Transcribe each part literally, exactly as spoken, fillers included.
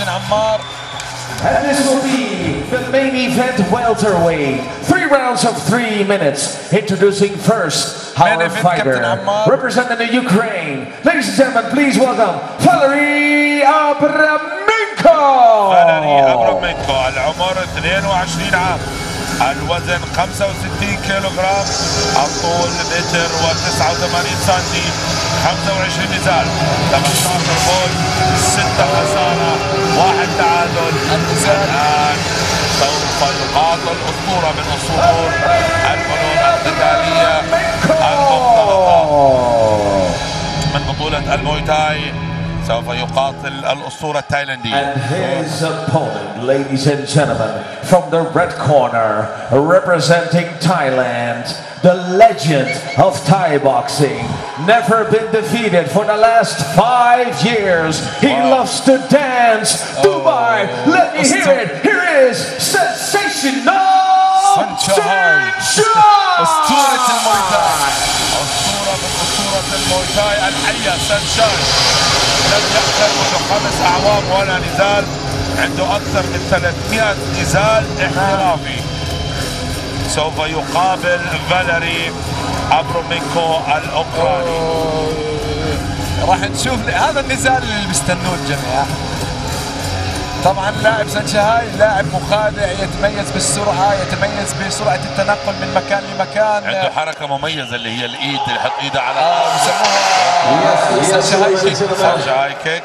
كابتن عمار. And this will be the main event welterweight. Three rounds of three minutes. Introducing first our fighter, representing the Ukraine. Ladies and gentlemen, please welcome Valery Abramenko. Valery Abramenko. العمر اثنين وعشرين عام. الوزن خمسة وستين كيلوغرام. الطول متر وتسعة وثمانين سنتي. خمسة وعشرين نزال. ثمانية عشر فوز. ستة خسارة. واحد تعادل. الآن سوف يقاتل أسطورة من أسطور الفنون القتالية المختلطة من بطولة الموي تاي. سوف يقاتل الأسطورة التايلاندية. And his opponent, ladies and gentlemen, from the red corner, representing Thailand, the legend of Thai boxing, never been defeated for the last five years. He wow. loves to dance. Oh. Dubai, let me hear it. Here is sensational Saenchai. أسطورة الموي تاي. أسطورة من أسطورة الموي تاي الحية سانشاي. لم يخسر منذ خمس أعوام ولا نزال. عنده أكثر من ثلاثمئة نزال احترافي. سوف يقابل فاليري أبراменكو الأوكراني. راح نشوف هذا النزال اللي بيستنوه الجميع. طبعا لاعب سانشاي لاعب مخادع، يتميز بالسرعه، يتميز بسرعه التنقل من مكان لمكان. عنده حركه مميزه اللي هي الايد اللي يحط ايده على اه بيسموها سانشاي كيك. سانشاي كيك.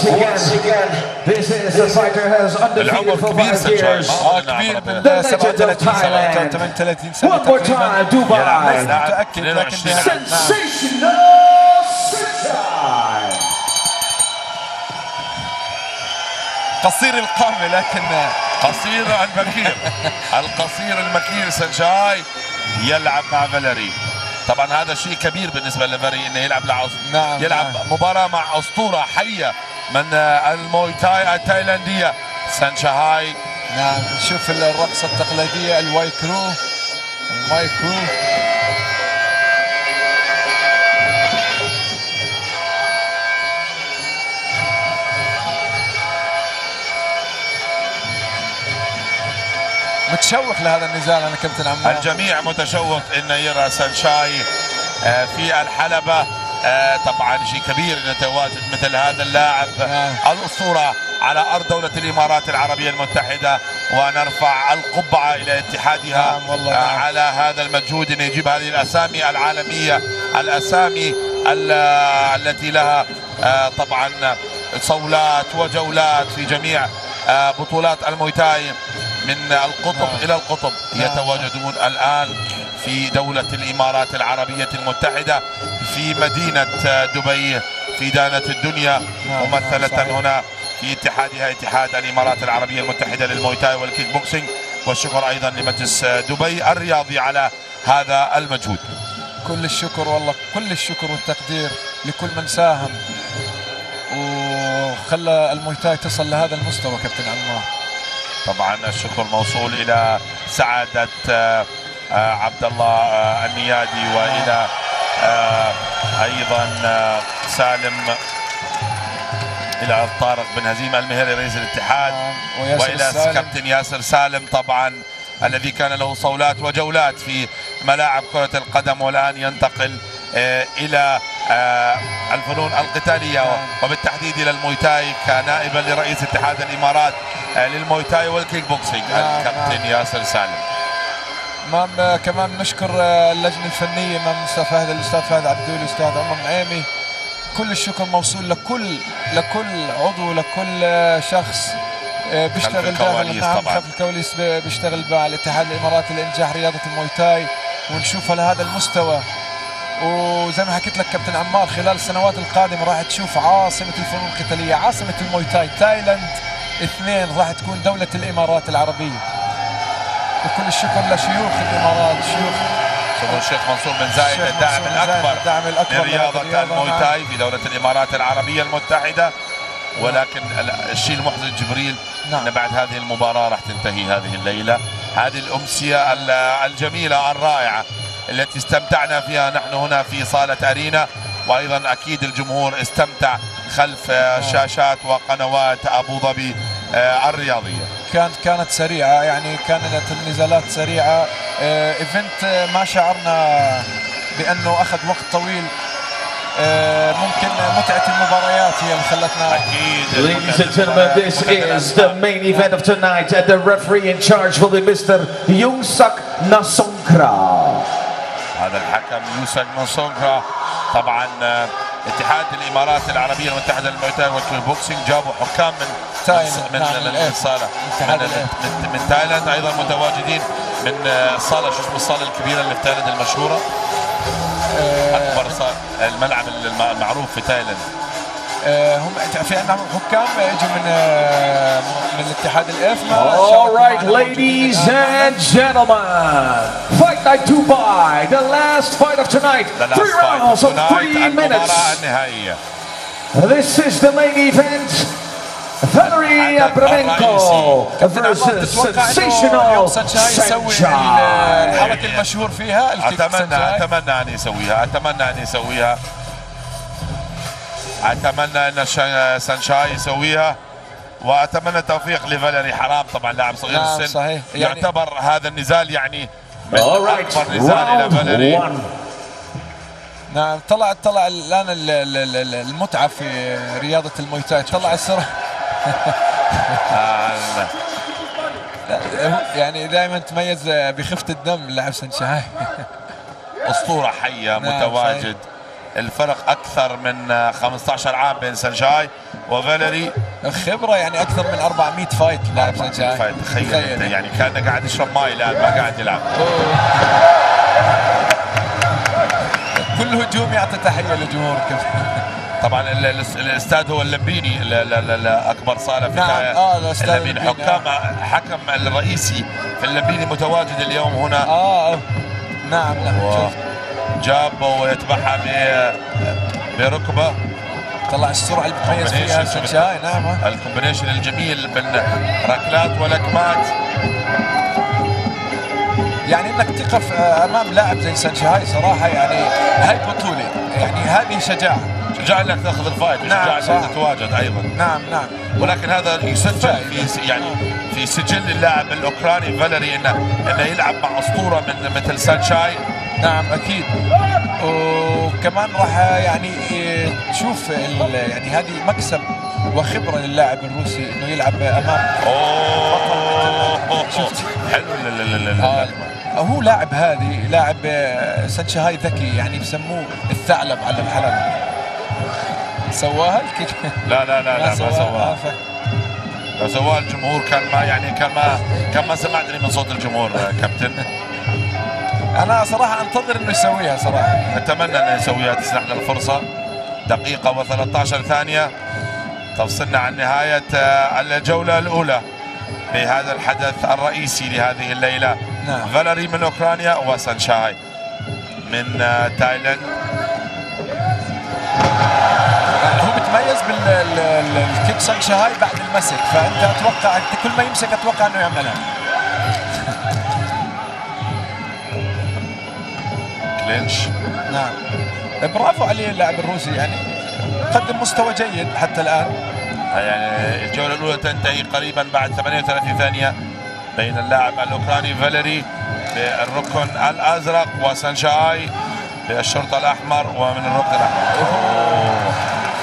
العمر كبير سانشاي. اه كبير بال سبعة وثلاثين سنه ثمانية وثلاثين سنه تقريبا. دبي متاكد لكن قصير القامة لكن قصير المكير. القصير المكير سانشاي يلعب مع فاليري. طبعا هذا شيء كبير بالنسبه لفاليري انه يلعب لعص... نعم يلعب نعم. مباراه مع اسطوره حيه من الموي تاي التايلانديه سانشاي. نعم نشوف الرقصه التقليديه الواي كرو. الواي كرو متشوق لهذا النزال انا كابتن عمار. الجميع متشوق انه يرى سانشاي في الحلبة. طبعا شيء كبير ان يتواجد مثل هذا اللاعب الاسطورة على ارض دولة الامارات العربية المتحدة، ونرفع القبعة الى اتحادها على هذا المجهود ان يجيب هذه الاسامي العالمية، الاسامي التي لها طبعا صولات وجولات في جميع بطولات الموي تاي من القطب نعم. إلى القطب. نعم. يتواجدون الآن في دولة الإمارات العربية المتحدة في مدينة دبي في دانة الدنيا. نعم. ممثلة نعم. هنا في اتحادها اتحاد الإمارات العربية المتحدة للموي تاي والكيك بوكسينج. والشكر أيضا لمجلس دبي الرياضي على هذا المجهود. كل الشكر والله، كل الشكر والتقدير لكل من ساهم وخلى الموي تاي تصل لهذا المستوى كابتن عمار. طبعا الشكر موصول الى سعاده عبد الله النيادي والى ايضا سالم، الى طارق بن هزيمه المهري رئيس الاتحاد، والى كابتن ياسر سالم طبعا الذي كان له صولات وجولات في ملاعب كرة القدم والآن ينتقل إلى الفنون القتالية وبالتحديد إلى الموي تاي كنائبا لرئيس اتحاد الإمارات للموي تاي والكيك بوكسينج الكابتن ياسر سالم. امام كمان نشكر اللجنة الفنية امام الاستاذ فهد الاستاذ فهد عبدول الاستاذ عمر نعيمي. كل الشكر موصول لكل لكل عضو لكل شخص بيشتغل داخل نعم خلف الكواليس بيشتغل مع الاتحاد الاماراتي لانجاح رياضه الموي تاي ونشوفها لهذا المستوى. وزي ما حكيت لك كابتن عمار خلال السنوات القادمه راح تشوف عاصمه الفنون القتاليه، عاصمه الموي تاي تايلاند اثنين راح تكون دوله الامارات العربيه. وكل الشكر لشيوخ الامارات، شيوخ سمو الشيخ منصور بن زايد الداعم الاكبر, الداعم الأكبر لرياضه الموي تاي في دوله الامارات العربيه المتحده. ولكن الشيء المحزن جبريل نعم. ان بعد هذه المباراه راح تنتهي هذه الليله، هذه الامسيه الجميله الرائعه التي استمتعنا فيها نحن هنا في صاله ارينا، وايضا اكيد الجمهور استمتع خلف شاشات وقنوات ابو ظبي الرياضيه. كانت كانت سريعه، يعني كانت النزالات سريعه. ايفنت ما شعرنا بانه اخذ وقت طويل. ممكن متعه المباريات هي اللي خلتنا. اكيد. Ladies and gentlemen, this is the main event of tonight, and the referee in charge will be Mister Yungsak Nasongkra. هذا الحكم يوسف نصونغرا. طبعا اتحاد الامارات العربيه المتحده للمواي تاي والكيك بوكسينج جابوا حكام من من من الصاله من, من تايلاند، ايضا متواجدين من الصاله شو اسمه الصاله الكبيره اللي في تايلاند المشهوره، اكبر صاله الملعب المعروف في تايلاند. هم في عندنا حكام اجوا من من الاتحاد الافما. All right, ladies and gentlemen, fight night two by the last fight of tonight. Three rounds of three minutes. This is the main event. Valery Abramenko versus sensational Saenchai. الحركة المشهور فيها. اتمنى اتمنى ان يسويها اتمنى ان يسويها اتمنى ان سانشاي يسويها، واتمنى التوفيق لفاليري. حرام طبعا لاعب صغير نعم السن. صحيح. يعني يعتبر هذا النزال يعني من right. اكبر نزال الى فاليري. نعم طلع طلع الان المتعه في رياضه الموي تاي، طلع السرعه. يعني دائما تميز بخفه الدم اللاعب سانشاي. اسطوره حيه. نعم متواجد صحيح. الفرق اكثر من خمسة عشر عام بين سانشاي وفاليري. خبره يعني اكثر من أربعمئة فايت لاعب سانشاي. فايت تخيل انت يعني كان قاعد يشرب ماي الان ما قاعد يلعب. كل هجوم يعطي تحيه للجمهور. طبعا الاستاد هو اللبيني اكبر صاله في نعم. آه اللبيني. حكام حكم الرئيسي في اللبيني متواجد اليوم هنا. اه نعم نعم. جابه ويتبعها بركبه. طلع السرعه اللي بتميز فيها سانشاي. نعم الكومبينيشن الجميل بين ركلات ولكمات. يعني انك تقف امام لاعب زي سانشاي صراحه يعني هاي بطوله، يعني هذه شجاعه. شجاع انك تاخذ الفايت وشجاع انك تتواجد ايضا. نعم نعم. ولكن هذا يسجل في يعني في سجل اللاعب الاوكراني فاليري انه انه يلعب مع اسطوره من مثل سانشاي. نعم اكيد. وكمان راح يعني تشوف يعني هذه مكسب وخبره للاعب الروسي انه يلعب امام. اوه شفت حلو. آه هو لاعب هذه لاعب سانشاي ذكي، يعني بسموه الثعلب على الحلبة. سواها الكيك؟ لا لا لا لا ما سواها. لو سواها الجمهور كان ما يعني كان ما كان ما سمعتني من صوت الجمهور كابتن. انا صراحه انتظر انه يسويها صراحه. اتمنى انه يسويها. تسنح له الفرصه. دقيقه وثلاثة عشر ثانيه تفصلنا عن نهايه الجوله الاولى بهذا الحدث الرئيسي لهذه الليله. نعم. فاليري من اوكرانيا وسانشاي من تايلاند. هو متميز بالكيك سانشاي بعد المسك، فانت اتوقع كل ما يمسك اتوقع انه يعملها. كلينش. نعم برافو عليه اللاعب الروسي، يعني قدم مستوى جيد حتى الان. يعني الجوله الاولى تنتهي قريبا بعد ثمانية وثلاثين ثانيه بين اللاعب الاوكراني فاليري بالركن الازرق وسانشاي بالشرطه الاحمر ومن الركن الاحمر. أوه.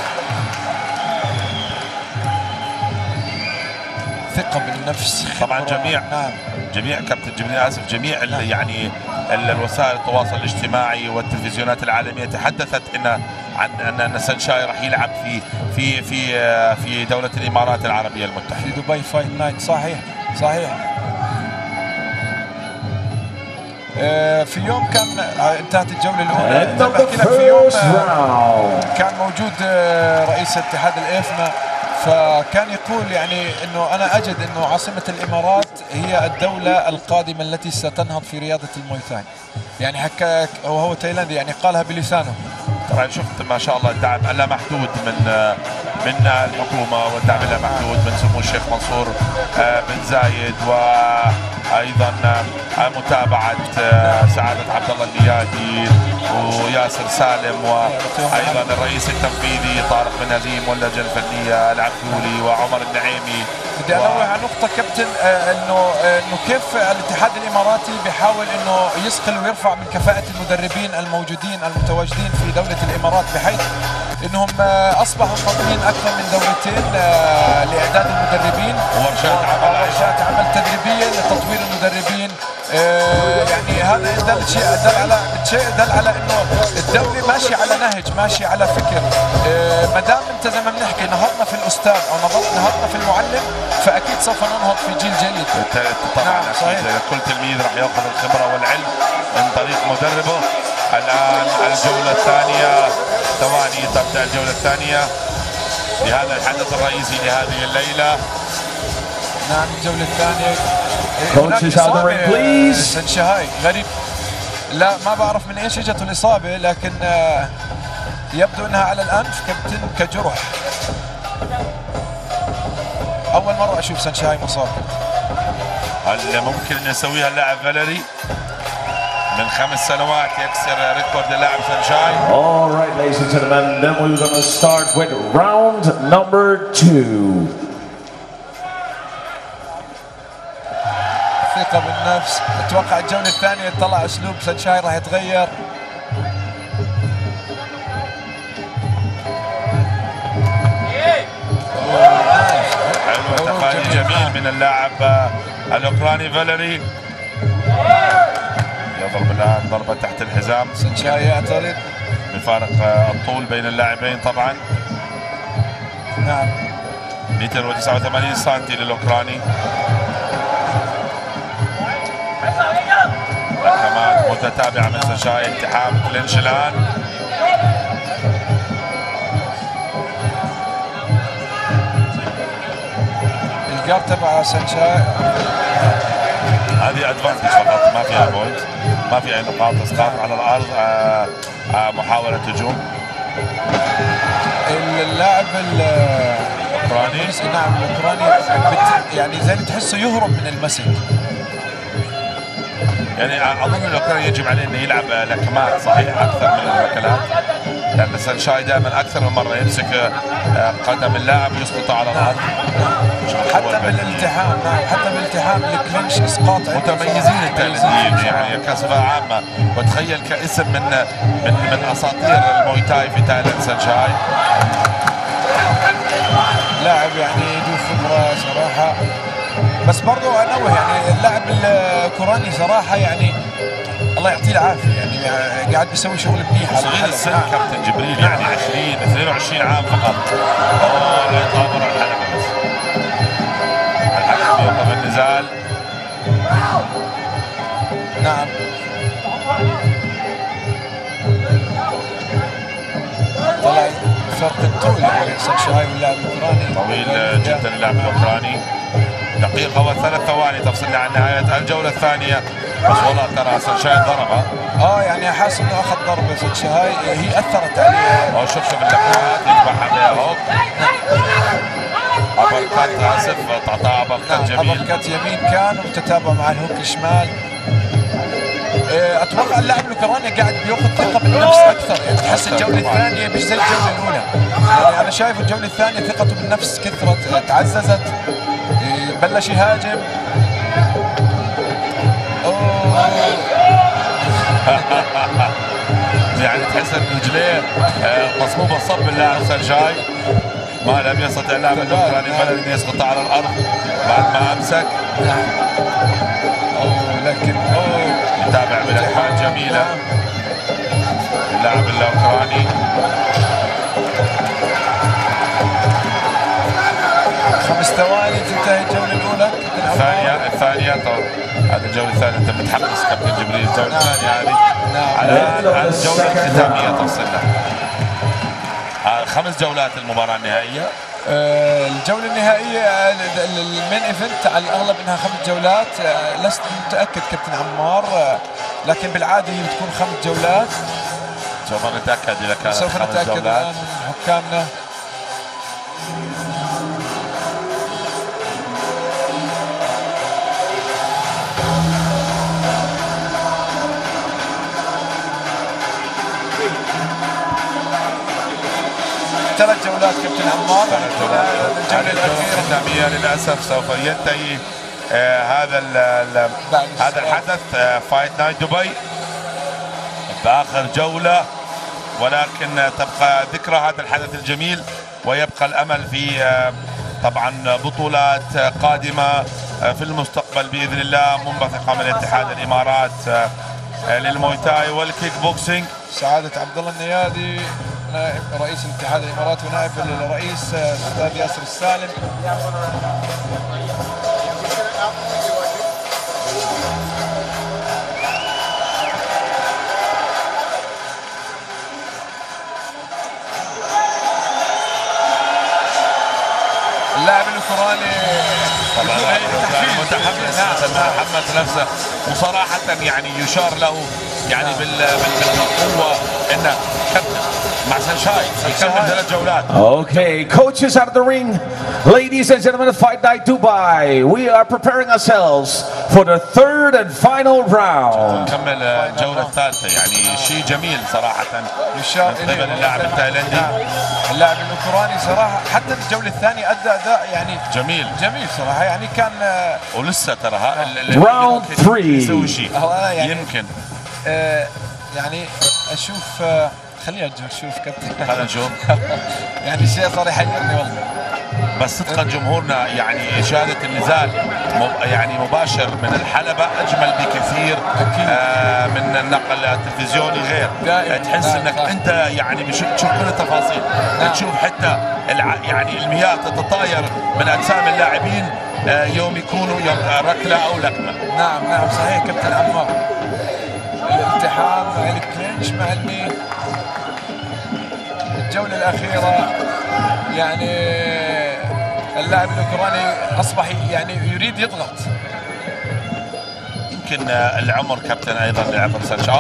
ثقه بالنفس. طبعا جميع نعم. جميع كابتن جميل اسف جميع نعم. يعني الوسائل التواصل الاجتماعي والتلفزيونات العالميه تحدثت ان عن ان سانشاي راح يلعب في في في في دوله الامارات العربيه المتحده في دبي فايت نايت. صحيح صحيح. في يوم كان انتهت الجوله الاولى. بحكي لك في يوم كان موجود رئيس اتحاد الافما، فكان يقول يعني انه انا اجد انه عاصمه الامارات هي الدوله القادمه التي ستنهض في رياضه الموي تاي. يعني حكى وهو تايلاندي، يعني قالها بلسانه. طبعا شفت ما شاء الله الدعم اللامحدود من من الحكومه والدعم اللامحدود من سمو الشيخ منصور بن زايد و ايضا متابعه سعاده عبد الله النيادي وياسر سالم، وايضا الرئيس التنفيذي طارق بن هزيم واللجنه الفنيه العبدولي وعمر النعيمي. بدي انوه على نقطه كابتن، آه انه آه انه كيف الاتحاد الاماراتي بيحاول انه يصقل ويرفع من كفاءه المدربين الموجودين المتواجدين في دوله الامارات، بحيث انهم آه اصبحوا قادمين اكثر من دورتين آه لاعداد المدربين وورشات عمل ورشات عمل تدريبيه لتطوير المدربين. آه يعني هذا دل شيء دل على شيء دل على انه الدوله ماشيه على نهج، ماشيه على فكر. آه ما دام انت زي ما بنحكي نهضنا في الاستاذ او نهضنا في المعلم، فاكيد سوف ننهض في جيل جيد. طبعا نعم صحيح. كل تلميذ راح ياخذ الخبره والعلم من طريق مدربه. الان الجوله الثانيه، ثواني تبدا الجوله الثانيه بهذا الحدث الرئيسي لهذه الليله. نعم الجوله الثانيه. Coaches out the ring please. سنشاي غريب، لا ما بعرف من ايش اجته الاصابه، لكن يبدو انها على الانف كابتن كجرح. اول مره اشوف سنشاي مصاب. اللي ممكن ان يسويها اللاعب فاليري من خمس سنوات يكسر ريكورد اللاعب سنشاي. All right, ladies and gentlemen, then we're going to start with round number two. ثقة بالنفس، اتوقع الجولة الثانية طلع اسلوب سنشاي راح يتغير. حلو تفاعل جميل من اللاعب الاوكراني فاليري. يضرب الان ضربة تحت الحزام. سنشاي يعترض بفارق الطول بين اللاعبين طبعا. نعم متر وتسعة وثمانين سنتي للاوكراني. حكمات متتابعة من سنشاي. التحام كلينش الان. الجار تبع سنشاي هذه ادفانتج فقط، ما فيها بوينت، ما في اي نقاط اسقاط على الارض. آآ آآ محاولة هجوم. اللاعب الاوكراني نعم الاوكراني يعني زي اللي تحسه يهرب من المسك. يعني اظن الاوكراني يجب عليه انه يلعب لكمات صحيح اكثر من الركلات، لان سنشاي دائما اكثر من مره يمسك قدم اللاعب ويسقطه على الارض. حتى بالالتحام، نعم حتى بالالتحام الكلينش اسقاط. متميزين التايلانديين يعني كصفه عامه، وتخيل كاسم من من من اساطير الموي تاي في تايلاند سنشاي. لاعب يعني ذو خبره صراحه، بس برضه انوه يعني اللاعب الكوراني صراحه يعني الله يعطيه العافيه، يعني قاعد بيسوي شغل منيح. صغير السن كابتن جبريل، يعني عشرين اثنين وعشرين عام فقط. اوه لا يطابر الحلبة بس. الحكم يوقف النزال. نعم طلع فرق الطول يعني سنشاي واللاعب الاوكراني طويل جدا اللاعب الاوكراني. دقيقة وثلاث ثواني تفصلنا عن نهاية الجولة الثانية، بس والله ترى سنشاي ضربها. اه يعني حاسس انه اخذ ضربة سنشاي هي اثرت عليه. اه شوف شوف اللقاءات يذبح عليها هوك. ابركات اسف تعطاه ابركات جميل. ابركات يمين كان وتتابع مع الهوك الشمال. اتوقع اللاعب الاوكراني قاعد بياخذ ثقه بالنفس اكثر، يعني تحس الجوله الثانيه مش زي الجوله الاولى. يعني انا شايف الجوله الثانيه ثقته بالنفس كثرت، تعززت، بلش يهاجم. اوه يعني تحس ان رجليه مصبوبه صب اللاعب سنشاي، ما لم يستطع اللاعب الاوكراني فلن ان يسقط على الارض بعد ما امسك. اوه لكن اوه يتابع بلقاءات جميله اللاعب الاوكراني. خمس ثواني تنتهي الجوله الاولى. الثانيه الثانيه طبعا هذه الجوله الثانيه انت متحمس كابتن جبريل. الجوله الثانيه هذه على الجوله الختاميه توصلنا. خمس جولات المباراه النهائيه. آه الجوله النهائيه المين ايفنت على الاغلب انها خمس جولات. آه لست متاكد كابتن عمار، آه لكن بالعاده هي بتكون خمس جولات. سوف نتاكد اذا كانت سوف خمس نتاكد جولات. الان من حكامنا. ثلاث جولات كابتن عمار. الجولة الأخيرة الختامية للأسف سوف ينتهي آه هذا ال ال هذا الحدث آه فايت نايت دبي بآخر جولة، ولكن تبقى ذكرى هذا الحدث الجميل، ويبقى الأمل في آه طبعا بطولات قادمة آه في المستقبل بإذن الله منبثقة من اتحاد الإمارات آه للموي تاي والكيك بوكسينج. سعادة عبد الله النيادي نائب رئيس الاتحاد الاماراتي ونائب الرئيس الاستاذ ياسر السالم. اللاعب الاوكراني طبعا متحمس متحمس نفسه، وصراحة يعني يشار له يعني بالقوة انه مع سانشاي يكمل ثلاث جولات. Okay, coaches out of the ring. Ladies and gentlemen of Fight Night Dubai, we are preparing ourselves for the third and final round. نكمل الجولة الثالثة، يعني شيء جميل صراحة يشار من قبل اللاعب التايلندي. اللاعب الاوكراني صراحة حتى الجولة الثانية أدى أداء يعني جميل جميل صراحة، يعني كان ولسه ترى راوند ثلاثة يسوي شيء يعني يمكن آه يعني اشوف آه خليني اشوف كابتن خلينا نشوف يعني شيء صار يحيرني والله، بس صدقا جمهورنا يعني إشادة النزال يعني مباشر من الحلبة أجمل بكثير آه من النقل التلفزيوني، غير تحس انك انت يعني مش تشوف كل التفاصيل، تشوف حتى يعني المياه تتطاير من اجسام اللاعبين آه يوم يكونوا يوم ركله او لكمه. نعم نعم صحيح كابتن عمار. الالتحام مع الكلينش مع المين الجولة الأخيرة، يعني اللاعب الأوكراني أصبح يعني يريد يضغط. يمكن العمر كابتن أيضا لعبر سانشاي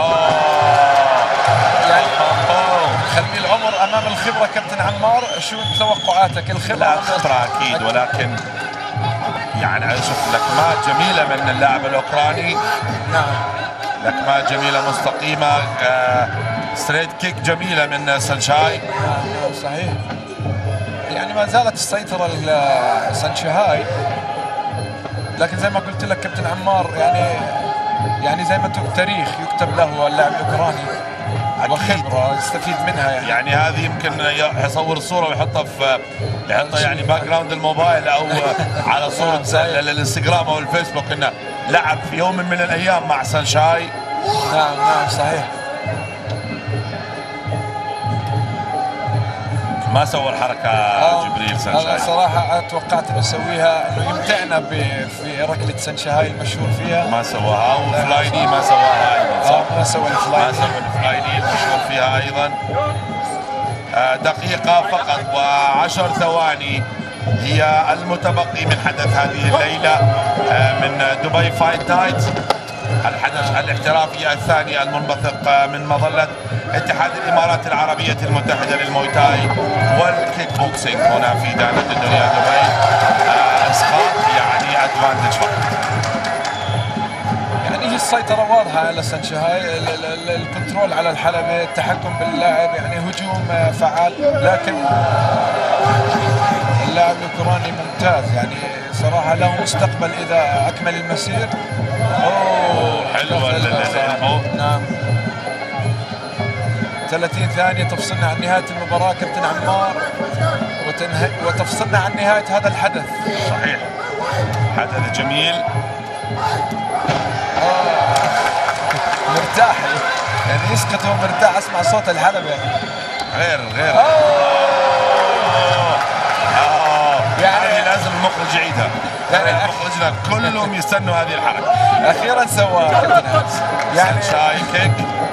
يعني خلي العمر أمام الخبرة كابتن عمار. شو توقعاتك؟ الخبرة لا خبرة أكيد، ولكن يعني أشوف لكمات جميلة من اللاعب الأوكراني. نعم لكمات جميلة مستقيمة، آه ستريت كيك جميلة من سانشاي. نعم صحيح، يعني ما زالت السيطرة لسانشاي، لكن زي ما قلت لك كابتن عمار يعني يعني زي ما تقول تاريخ يكتب له اللاعب الأوكراني وخبرة يستفيد منها. يعني يعني هذه يمكن يصور الصورة ويحطها في يحطها يعني باك جراوند الموبايل او على صورة الانستغرام او الفيسبوك انه لعب في يوم من الايام مع سانشاي. نعم نعم صحيح. ما سوى الحركة آه جبريل سانشاي. أنا صراحة توقعت انه يسويها، انه يمتعنا في ركلة سانشاي المشهور فيها. ما سواها، وفلايني ما سواها ايضا صح؟ آه ما سوى الفلايني. ما سوى الفلايني المشهور فيها ايضا. آه دقيقة فقط وعشر ثواني هي المتبقي من حدث هذه الليلة آه من دبي فايت نايت، الحدث الاحترافي الثاني المنبثق من مظلة اتحاد الامارات العربية المتحدة للموي تاي والكيك بوكسينج هنا في دانة الدنيا دبي. آه اسقاط يعني ادفانتج فقط. يعني هي السيطرة واضحة على سانشاي، الكنترول على الحلبة، التحكم باللاعب، يعني هجوم فعال، لكن اللاعب الأوكراني ممتاز يعني صراحة له مستقبل إذا أكمل المسير. أوه حلوة الإلبو. نعم ثلاثين ثانية تفصلنا عن نهاية المباراة كابتن عمار، وتنهي وتفصلنا عن نهاية هذا الحدث. صحيح حدث جميل. آه. مرتاح يعني يسقط وهو مرتاح، اسمع صوت الحلبة غير غير أوه. أوه. يعني هذه لازم المخرج يعيدها، يعني مخرجنا كلهم يستنوا هذه الحركة. أخيرا سواها كابتن يعني شاي كيك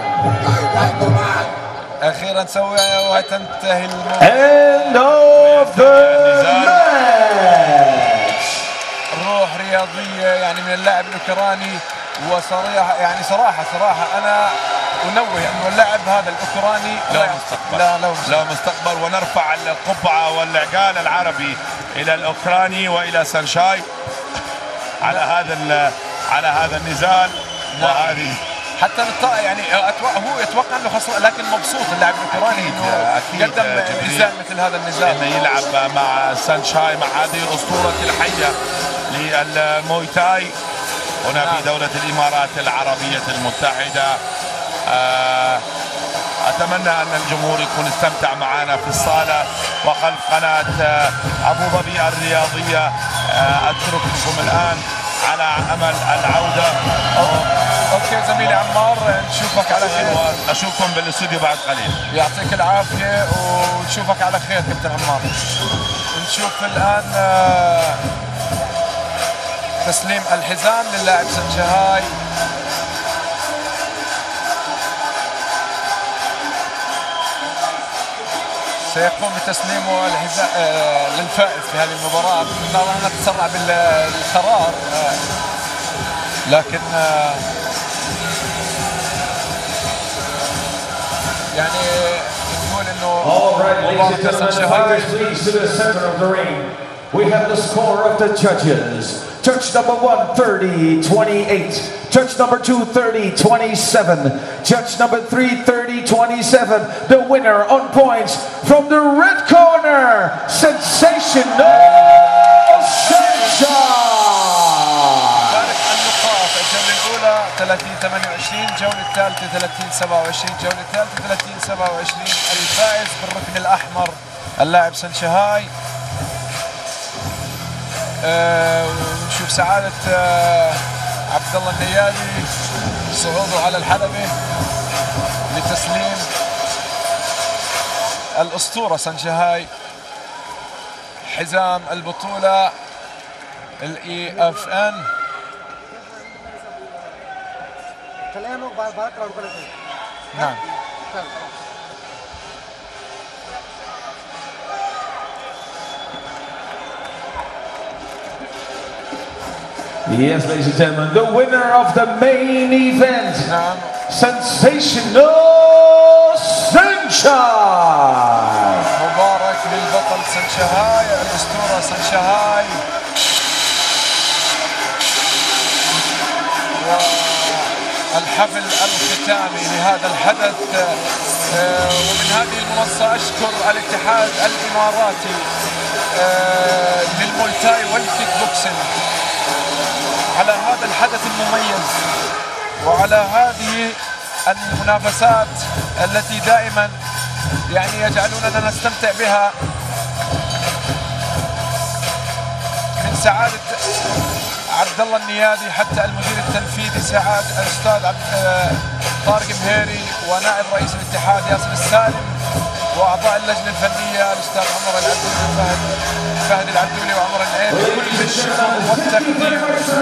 أخيرا سوى وتنتهي المباراة. End of the match. روح رياضية يعني من اللاعب الأوكراني، وصراحة يعني صراحة صراحة أنا أنوه أنه اللاعب هذا الأوكراني له مستقبل. لا له مستقبل. له مستقبل، ونرفع القبعة والعقال العربي إلى الأوكراني وإلى سانشاي على هذا على هذا النزال. نعم. وهذه حتى يعني هو يتوقع انه خسر، لكن مبسوط اللاعب الاوكراني انه قدم نزال مثل هذا النزال، انه يلعب مع سانشاي، مع هذه الاسطوره الحيه للموي تاي هنا نعم. في دوله الامارات العربيه المتحده. آه اتمنى ان الجمهور يكون استمتع معنا في الصاله وخلف قناه ابو ظبي الرياضيه. آه اترككم الان على امل العوده. اوكي زميلي عمار، نشوفك على خير. اشوفكم بالاستوديو بعد قليل. يعطيك العافيه ونشوفك على خير كابتن عمار. نشوف الان تسليم الحزام للاعب سانشاي. سيقوم بتسليمه الحزام للفائز في هذه المباراه. نرى نتسرع بالقرار لكن يعني نقول انه مباراة سانشاي. We have the score of the judges. Judge number one, thirty twenty-eight. Judge number two, thirty twenty-seven. Judge number three, thirty twenty-seven. The winner on points from the red corner, Sensational Sanshai. ثلاثين ثمانية وعشرين، جولة الثالثة ثلاثين سبعة وعشرين، جولة الثالثة ثلاثين سبعة وعشرين. الفائز بالركن الأحمر اللاعب سانشاي. أه ونشوف سعادة أه عبد الله النيادي صعوده على الحلبة لتسليم الأسطورة سانشاي حزام البطولة الاي اف ان. نعم. Yes, ladies and gentlemen, the winner of the main event, نعم. Sensational Sanshai. مبارك للبطل سانشاي، الأسطورة سانشاي. الحفل الختامي لهذا الحدث. ومن هذه المنصة أشكر الاتحاد الإماراتي للموي تاي والكيك بوكسينج على هذا الحدث المميز وعلى هذه المنافسات التي دائما يعني يجعلوننا نستمتع بها. من سعادة عبد الله النيادي حتى المدير التنفيذي سعاد الاستاذ طارق مهيري ونائب رئيس الاتحاد ياسر السالم واعضاء اللجنه الفنيه الاستاذ عمر العبدولي وفهد فهد العبدولي وعمر النعيمي. كل الشكر والتقدير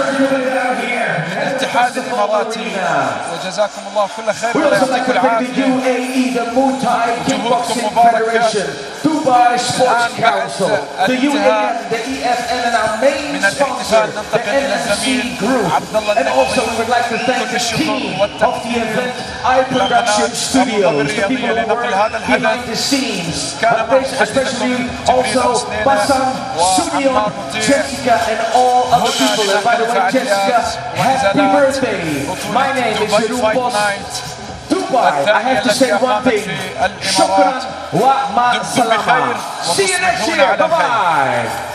للاتحاد الاماراتي وجزاكم الله كل خير ولا يعطيكم العافيه. جهودكم مباركه. Dubai Sports الآن Council, بعد the U A الانتهاء N, the E F N, and our main من sponsor, الاحتفال the ننتقل إلى N F C الزميل Group. عبد الله And also we would like to thank كل the الشكر team of the والتقدير event, iProduction Studios, the people who work behind the scenes, especially also Bassam, Sunion, Jessica, and all other people. And by the way, Jessica, happy birthday. My name is Jeroen Bos. Dubai, I have to say one thing. Shukran wa ma salama. See you next year. Bye bye.